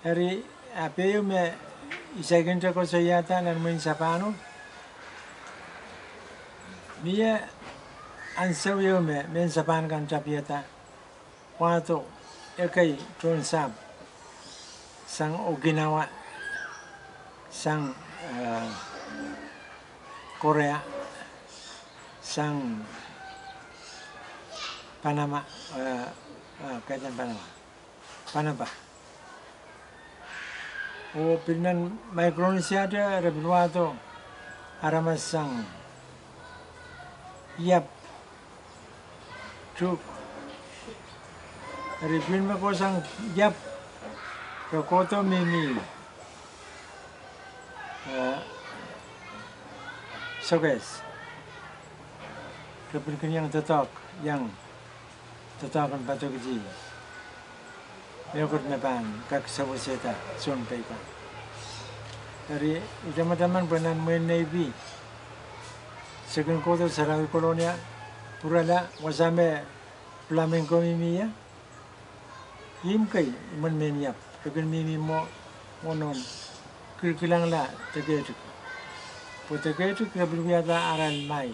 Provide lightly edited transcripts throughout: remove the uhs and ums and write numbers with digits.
Eri apeu me isagen ko sayata nan main sapano. Mia ansau yo me men sapan kan tapiata. Wato ekai tron sap sang Okinawa sang Korea sang Panama kaitan Panama. O pinan Micronesia ada rebuato aramas sang yap truk ripin ko sang yap koto mimi soges ripin yang tetok kan patok ji Mekot mepan kak sabuseta Pohnpei pa. Dari teman-teman pernah main Navy. Second quarter sarang Colonial purala wasame flamenco mimi ya. Im kai man meniap. Second mimi mo monon kilang la tegetu. Potegetu keberbiata aral mai.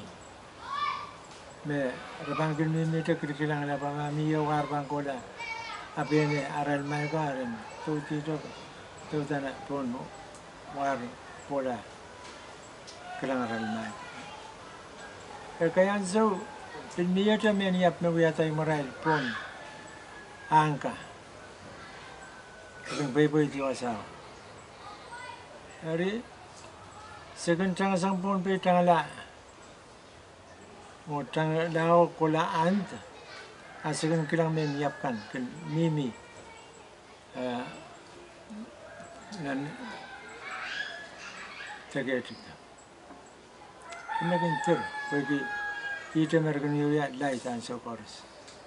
Me rabang mimi te kilang la pa mami yo warbang koda. Apene aral mai ko aral tu tana pon war pola kelang aral mai. Kaya so pinmiyata meniap me wiata imoral pon angka. Kung beboy di wasao. Ari second tang sang Pohnpei tangla. Mo tang dao kola ant. Asalkan kilang menyiapkan mimi dan terkait itu. Kemudian bagi kita mereka niat lain dan sokors.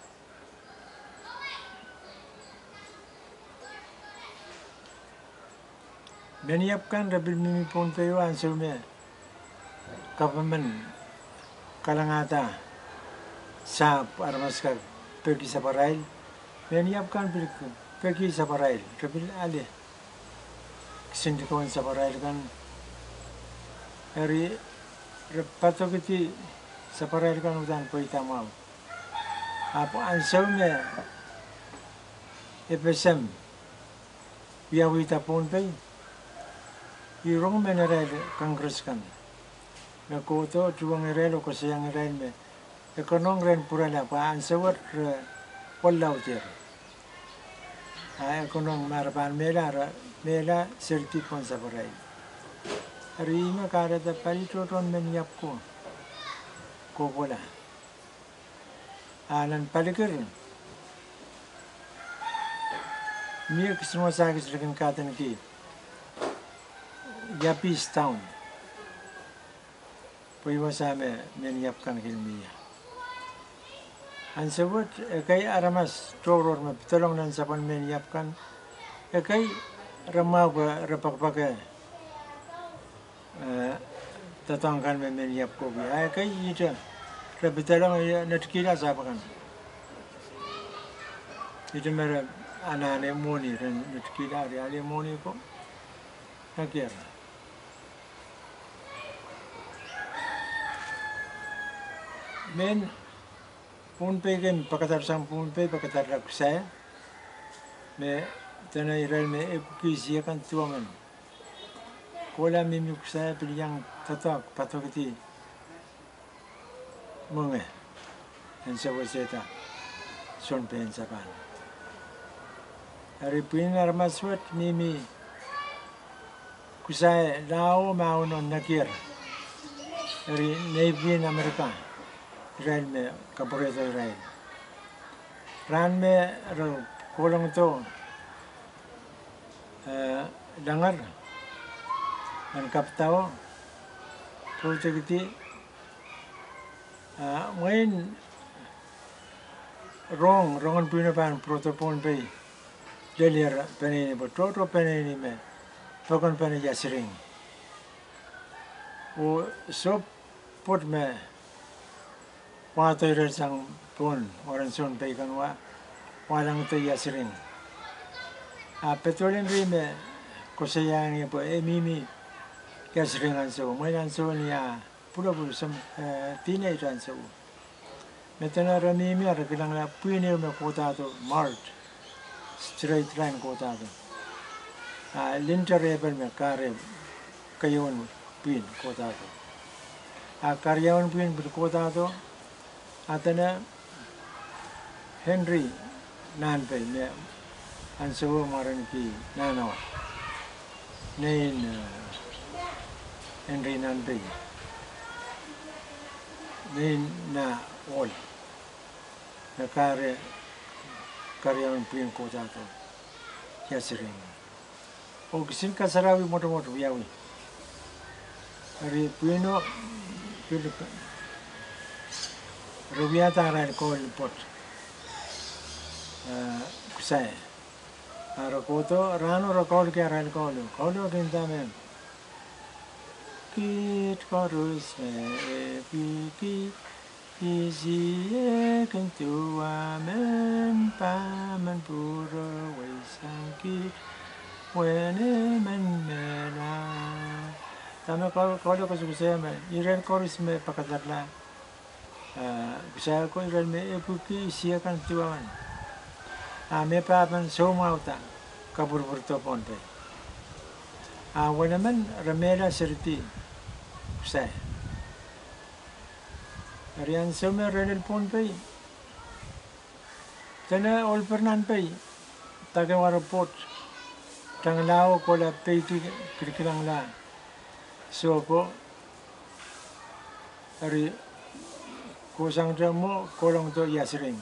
Menyiapkan rabil mimi Pohnpei ansumnya government kalangata sa armaskar pergi saparail, menyiapkan pergi saparail, rabil alih sindikawan saparail kan hari patok itu saparail kan udan poita mau. Apa ansaunya EPSM biawita Pohnpei, irong menerai kongres kan. Nakoto juang erelo ko sayang erail me. Ekonong ren purala pa ansawat walau jer. Ekonong marapan mela sertipon sabarai. Hari ini kada tapari toton menyiap ko kokola. Alan palikir. Mia semua sakit dengan katan ki. Yapis town. Paiwasame menyiapkan hilmiah. Ansawat kay aramas toror me tolong nan sapan menyiapkan kay ramau ba rapakpake tatangkan menyiap ko bi kay ita rabitolong natkila sapakan ita mer anane moni ren natkila ale moni ko nakira men Pohnpei kan pakatar sang Pohnpei pakatar rak saya me tanai ral me epukisia kan tuangan kola mimi saya pilih tatak patokiti monge en sawaseta Pohnpei sapan hari pinar maswat mimi kusai lao mau non nakir dari Navy Amerika Israel me kaporeto Israel. Ran me kolong to dangar dan kaptao project itu main rongan punya pan protopon Pohnpei delir penini betul penini me tokan penini jasring. O sop pot me Wato ira sang pon orang Pohnpei kan walang to yasring. petrolin ri me kosayang po mimi gas ringan so mo yan so niya puro sam teenage an so metana rami mi ar kilang la puine me kota to mart straight line kota to linter rebel me kare kayon pin kota to karyawan pin kota to atana Henry nanpe me an so maran ki nanawa nain Henry nanpe nain na all na karyawan pin kota to yasiring o kisin kasarawi moto yawi ari puino rubiata ran ko pot kusai arakoto rano rakol ke ran ko dintame kit korus me piki easy kentu amen paman puro waisangki when men mena tama ko kusai me iren korus me pakatla saya ko iren me epuki sia kan tuan me papan so mauta kabur to Pohnpei wanaman ramela serti saya arian so me renel Pohnpei tana ol pernanpei tagawara pot tanglao ko la peiti kirkilang la so ko ari kusang mo kolong to yasring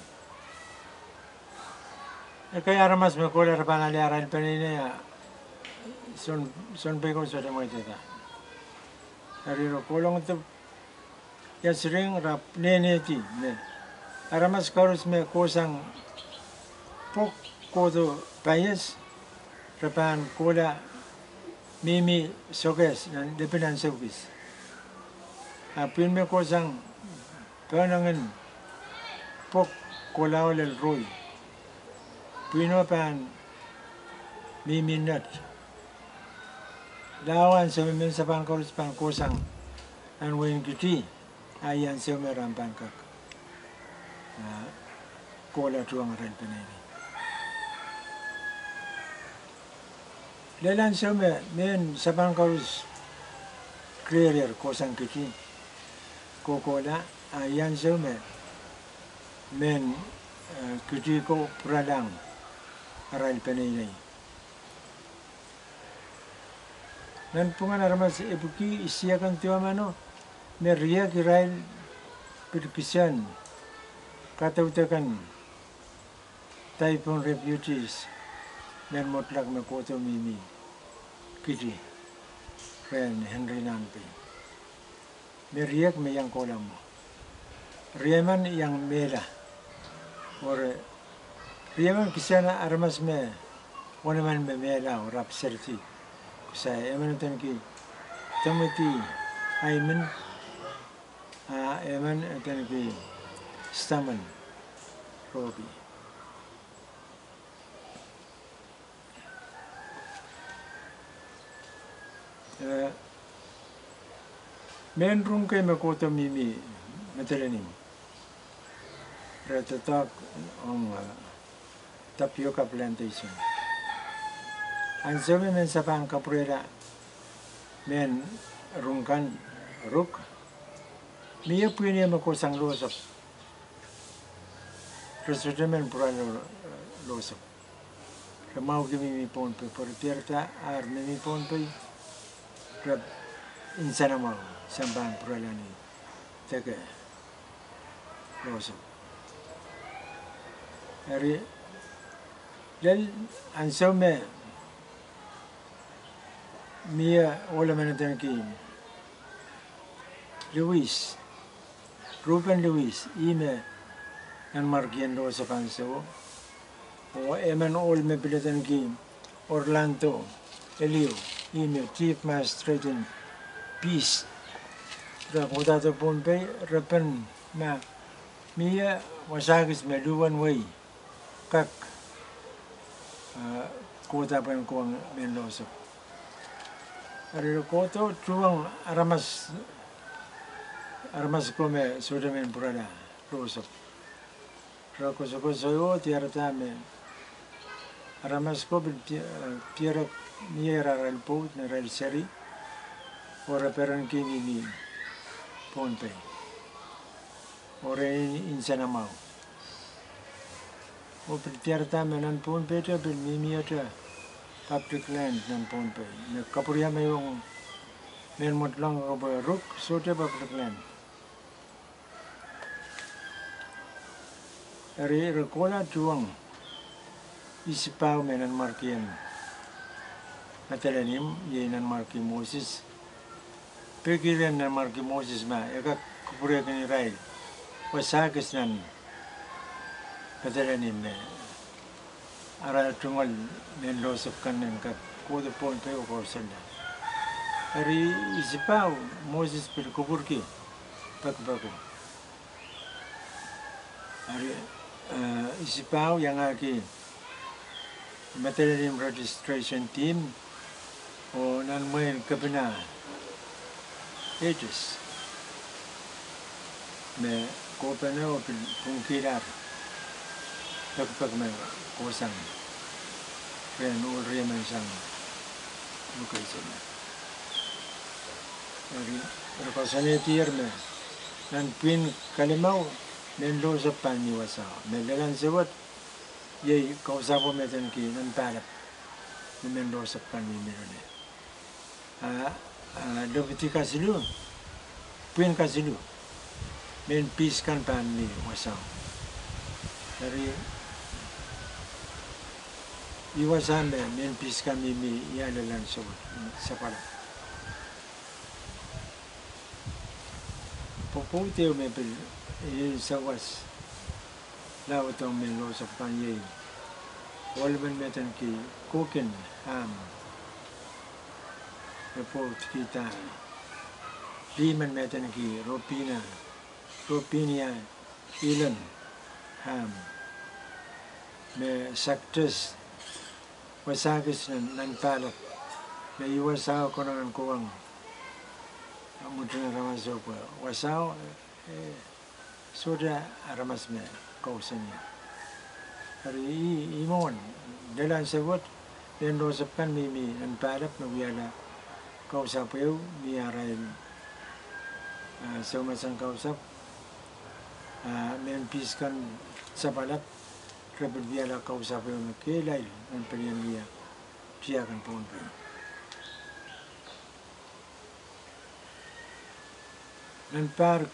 kaya ramas me kola rapanali aral penine ya son pego so de moiteta ari ro kolong to yasring rap neneti ne aramas korus me kusang pok kodo payes rapan kola mimi soges dan depenan service apin me kusang kanangan pok kola olel roy pino pan miminat lawan sa min sa pangkorus pan kusang an wen kiti ayan sa meram pangkak kola tuang ren peneni lelan sa men sa pangkorus career kusang kiti kokola ayan sa men kiti ko pralang aral penini nan pungan aramas ebuki isiakan tua mano meria kirail perkisian kata utakan taipon refugees dan motlak makoto mimi kiti ren Henry nanpe meriak me yang kolam riaman yang merah or riaman kisana aramas me wanaman me mela or rap serti kusai eman tanki tamati aiman eman tanki staman robi men room kay makoto mimi matalanim ratatak tapioca plantation. Ang sabi men sa pangkaprera men rungkan ruk miya punya makusang losok resettlement pura losok ramau kami mi Pohnpei por tierta ar mi Pohnpei rap insana mau sampan pura lani teke losok hari Lel ansome mia ola manatan Ruben Lewis ime an markian lo sa panso o eman ol me pilatan ki Orlando Elio ime Chief Magistrate in Peace ra potato Pohnpei rapan ma mia wasagis me luwan way kak kota pen kuang menloso. Ari koto tuang aramas kome sudah men purada rosok. Rako soyo tiara tame aramas ko tiara niera rel pot na rel seri ora peran kini ni Pohnpei. Ora insana mau. O tiara tame nan Pohnpei ta bil mimiata public land nan Pohnpei. Na kapuria me yung men motlang ko ruk so te public land. Ari rekola tuang isipau menan markian atelanim ye nan marki Moses pegilen nan marki Moses ma eka kupure kini rai wasakis nan atelanim me ara tungal men losopkan nan ka kode Pohnpei ko senda ari isipau Moses per kupurki pak ari isipau yang aki material registration team o nan main kapina ages me kopena o pungkirar tak me kosang ren ul remen sang bukai sana ari rekosane tier me nan pin kalimau men lo sa paniwasa melagan sewat ye kau sapo meten ki nan talap men lo sa pani merone do ketika silu pin kasilu men piskan pani wasa dari iwasan men piskan mimi ya lelan sewat sapala popo teo me pel sawas lawatong men lo sa panye walman metan ki koken ham report kita liman metan ki ropinia ilan ham me saktes wasagis nan palak me iwasaw ko nan kuwang amutin ramaso ko wasaw sudah aramas me kausanya. Hari imon dalam sebut dan dosapkan mimi dan palap nabiala kausapeu miarain semasang kausap mempiskan sapalap keberbiala kausapeu kelai dan pelian dia siakan Pohnpei. Dan par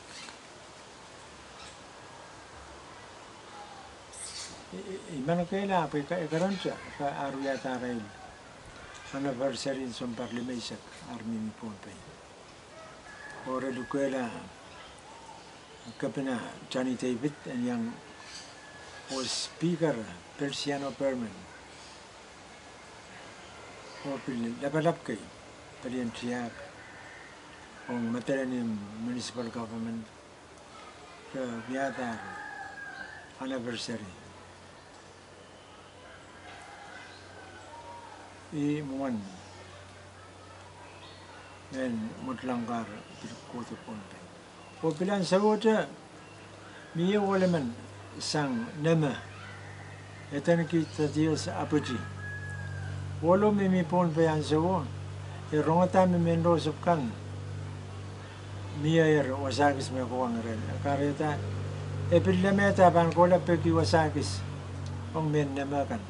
imano kela apa ikarancha ka aruya tarail anniversary som parlimesak army ni Pohnpei ora dukwela kapena Johnny David yang was speaker Persiano Perman o pil labalap kay palian tiyak ang matalanim municipal government sa biyatar anniversary imuan men mutlangkar kota Pohnpei. Popilan sawote miye waleman sang nama etan kita dios apuji. Walo mimi Pohnpei an sawo rongata men rosupkan miye wasagis me kuang ren kareta epilemeta ban kola peki wasagis ong men nama kan.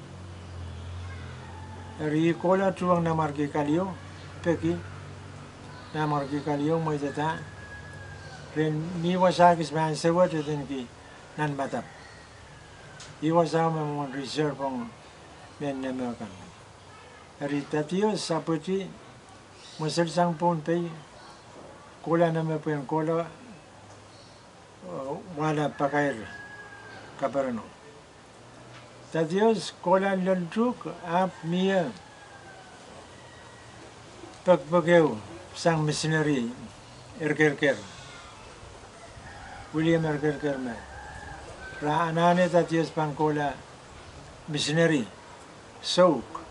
Ri kola tuang na marki kalio peki na marki kalio mo jata ren mi wasagis ban sewa ten ki nan batap I wasama mon reserve ong men nemakan ri tatio sapoti mosel sang Pohnpei kola na me pen kola wala pakair kabarano Tadios kola leljuk ap mia pagpageu sang missionary erkerker William erkerker me ra anane tadios pan kola missionary soak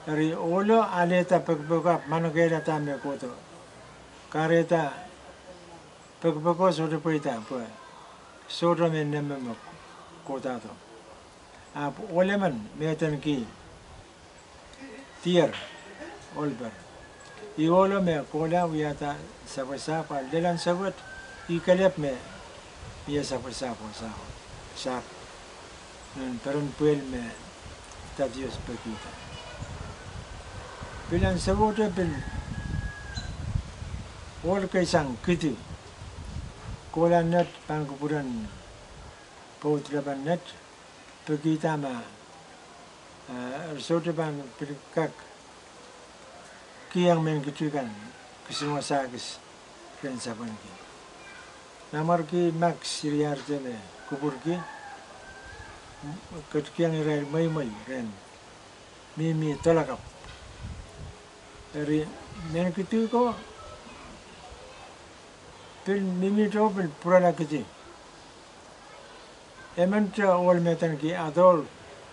Dari olo aleta pagpagap manogela tame koto. Kareta pagpagko soto poita po. Soto men nemmo kota to. Ap oleman metan ki tier olber. I olo me kola wiata sapasapa delan sabat I kalep me ia sapasapa sa peron puel me tadios pagita. Bilan sabote bil ol kaisang kiti kola net pangkupuran paut laban net pagita ma sote bang kak kiyang men kitukan kesemua sagis ken saban ki namar ki max siriar tele kubur ki ket kiyang ren mai ren mi tolakap dari men kitu ko pil mimi to pil purana kiti ementra ol metan ki atol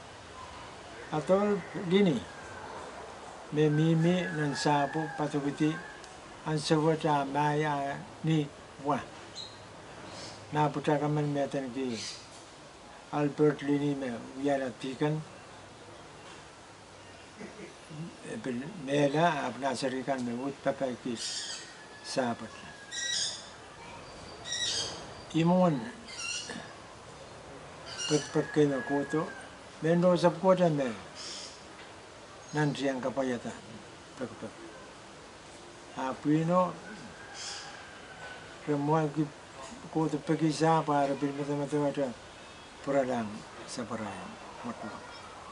lini me mimi nan sapu patubiti an sewata maya ni wa na puta kaman metan ki Albert lini me wiara tikan mela apna serikan me ut papai ki sapat imon pek me koto mendo sab kota me nanti yang kapayata pek apino remua ki koto peki sapa repil mata puralang saparaya Mortlockese.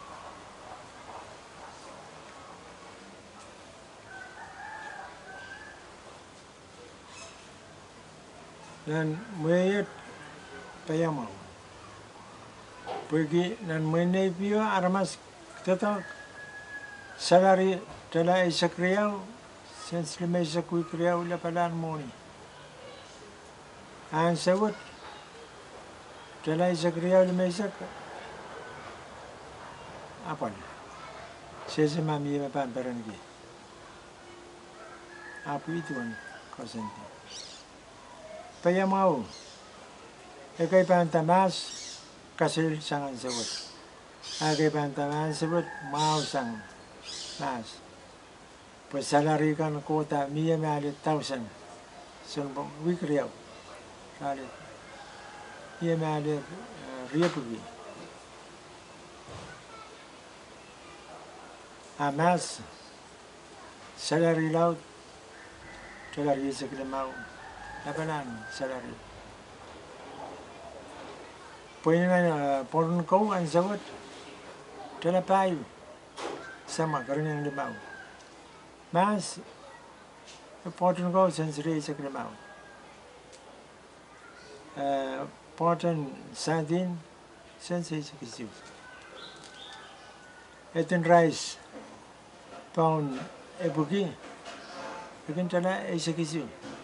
Dan mayat payamau pergi dan menai pio armas tetap salari telah isak riau senselima isak kui riau lapalan moni an sawat telah isak riau lima isak apa sesama mi mapan perangi apa itu kan konsenti payamau ekai pantamas kasil sangan sebut ekai pantamas sebut mau sang mas pues salary kan kota mia mali 1,000 sun week riau kali mia mali riapugi amas salary laut salary sekali mau Lapanan salary. Punya porun kau an sawat telepai sama kerana yang lemau. Mas porun kau sensori sekali mau. Porun sardin sensori sekali. Eten rice pound ebuki. Bikin tela sekali.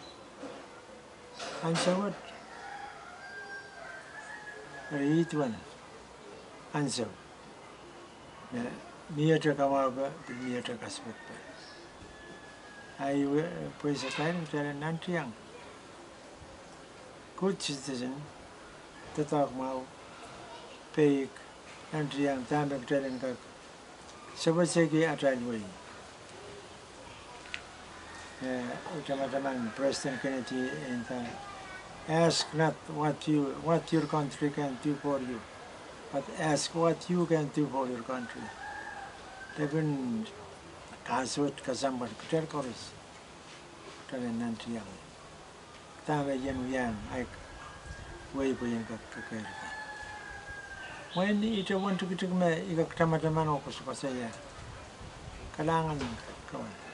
Ansawat itu ansaw mia terkawal mia terkasbet ayo pues sekarang jalan nanti yang good citizen tetap mau pay nanti yang tambah jalan kak sebab segi ada dua teman-teman President Kennedy entah ask not what your country can do for you, but ask what you can do for your country. Even kasut kasambar kita korus, kalian nanti yang tahu yang ay way punya kakek. When itu want to kita me ikut teman-teman aku suka saya, kalangan kawan.